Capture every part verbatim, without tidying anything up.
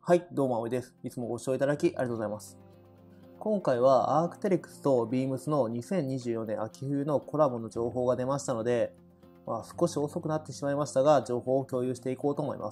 はい、どうも、あおいです。いつもご視聴いただきありがとうございます。今回はアークテリクスと ビームス のにせんにじゅうよねん秋冬のコラボの情報が出ましたので、まあ、少し遅くなってしまいましたが、情報を共有していこうと思います。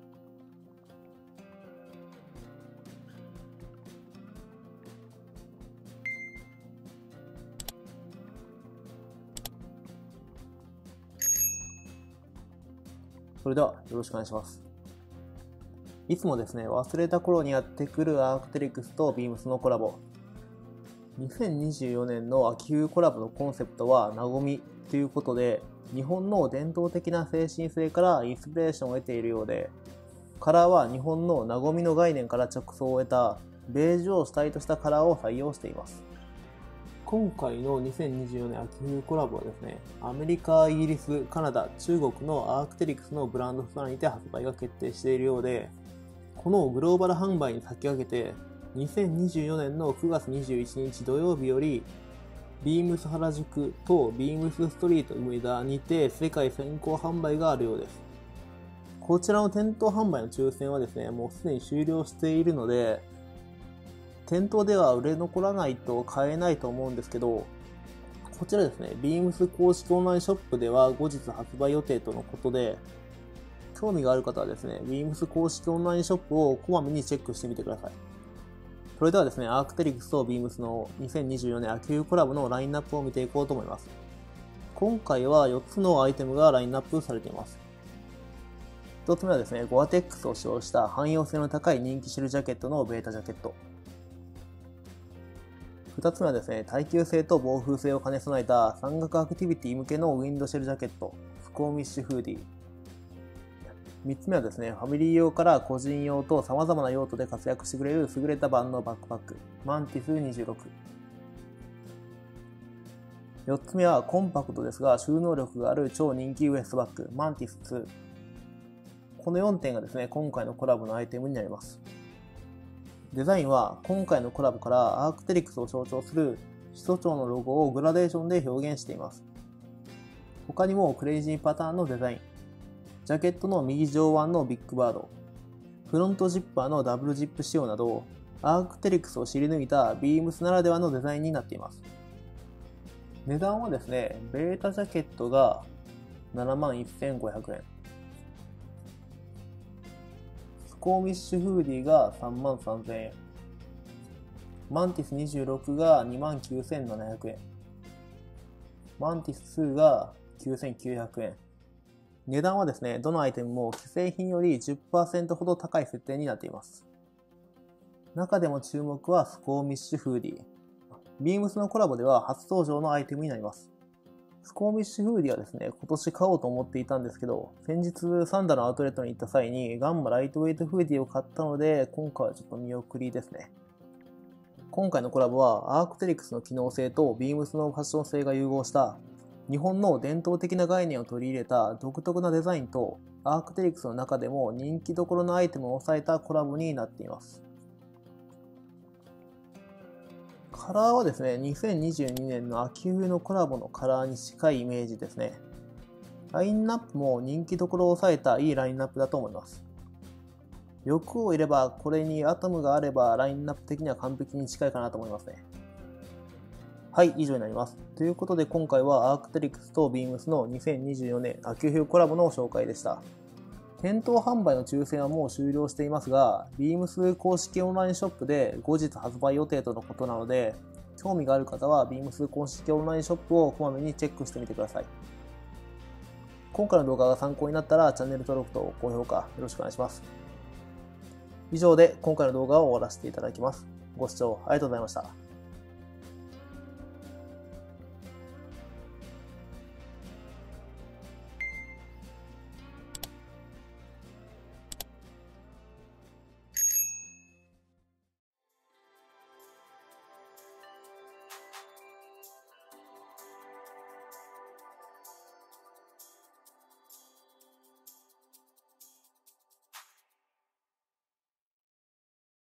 それではよろしくお願いします。いつもですね、忘れた頃にやってくるアークテリクスと ビームス のコラボ。にせんにじゅうよねんの秋冬コラボのコンセプトは和みということで、日本の伝統的な精神性からインスピレーションを得ているようで、カラーは日本の和みの概念から着想を得たベージュを主体としたカラーを採用しています。今回のにせんにじゅうよねん秋冬コラボはですね、アメリカ、イギリス、カナダ、中国のアークテリクスのブランドストアにて発売が決定しているようで、このグローバル販売に先駆けて、にせんにじゅうよねんのくがつにじゅういちにち土曜日より、ビームス原宿とビームスストリート梅田にて世界先行販売があるようです。こちらの店頭販売の抽選はですね、もうすでに終了しているので、店頭では売れ残らないと買えないと思うんですけど、こちらですね、ビームス 公式オンラインショップでは後日発売予定とのことで、興味がある方はですね、ビームス 公式オンラインショップをこまめにチェックしてみてください。それではですね、アークテリクスと ビームス のにせんにじゅうよねん秋冬コラボのラインナップを見ていこうと思います。今回はよっつのアイテムがラインナップされています。ひとつめはですね、ゴアテックスを使用した汎用性の高い人気シェルジャケットのベータジャケット。ふたつめはですね、耐久性と防風性を兼ね備えた山岳アクティビティ向けのウィンドシェルジャケット、スコーミッシュフーディー。みっつめはですね、ファミリー用から個人用と様々な用途で活躍してくれる優れた万能バックパック、マンティスにじゅうろく。よっつめはコンパクトですが収納力がある超人気ウエストバッグ、マンティスツー。このよんてんがですね、今回のコラボのアイテムになります。デザインは今回のコラボからアークテリクスを象徴する首都庁のロゴをグラデーションで表現しています。他にもクレイジーパターンのデザイン、ジャケットの右上腕のビッグバード、フロントジッパーのダブルジップ仕様など、アークテリクスを知り抜いた ビームス ならではのデザインになっています。値段はですね、ベータジャケットが ななまんせんごひゃくえん、スコーミッシュフーディーが さんまんさんぜんえん、マンティスにじゅうろくが にまんきゅうせんななひゃくえん、マンティスツーがきゅうせんきゅうひゃくえん。値段はですね、どのアイテムも既製品より じゅっパーセント ほど高い設定になっています。中でも注目はスコーミッシュフーディー。ビームス のコラボでは初登場のアイテムになります。スコーミッシュフーディーはですね、今年買おうと思っていたんですけど、先日サンダのアウトレットに行った際にガンマライトウェイトフーディーを買ったので、今回はちょっと見送りですね。今回のコラボはアークテリクスの機能性と ビームス のファッション性が融合した日本の伝統的な概念を取り入れた独特なデザインとアークテリクスの中でも人気どころのアイテムを抑えたコラボになっています。カラーはですね、にせんにじゅうにねんの秋冬のコラボのカラーに近いイメージですね。ラインナップも人気どころを抑えたいいラインナップだと思います。欲をいればこれにアトムがあればラインナップ的には完璧に近いかなと思いますね。はい、以上になります。ということで今回はアークテリクスと ビームス のにせんにじゅうよねん秋冬コラボの紹介でした。店頭販売の抽選はもう終了していますが、ビームス 公式オンラインショップで後日発売予定とのことなので、興味がある方は ビームス 公式オンラインショップをこまめにチェックしてみてください。今回の動画が参考になったらチャンネル登録と高評価よろしくお願いします。以上で今回の動画を終わらせていただきます。ご視聴ありがとうございました。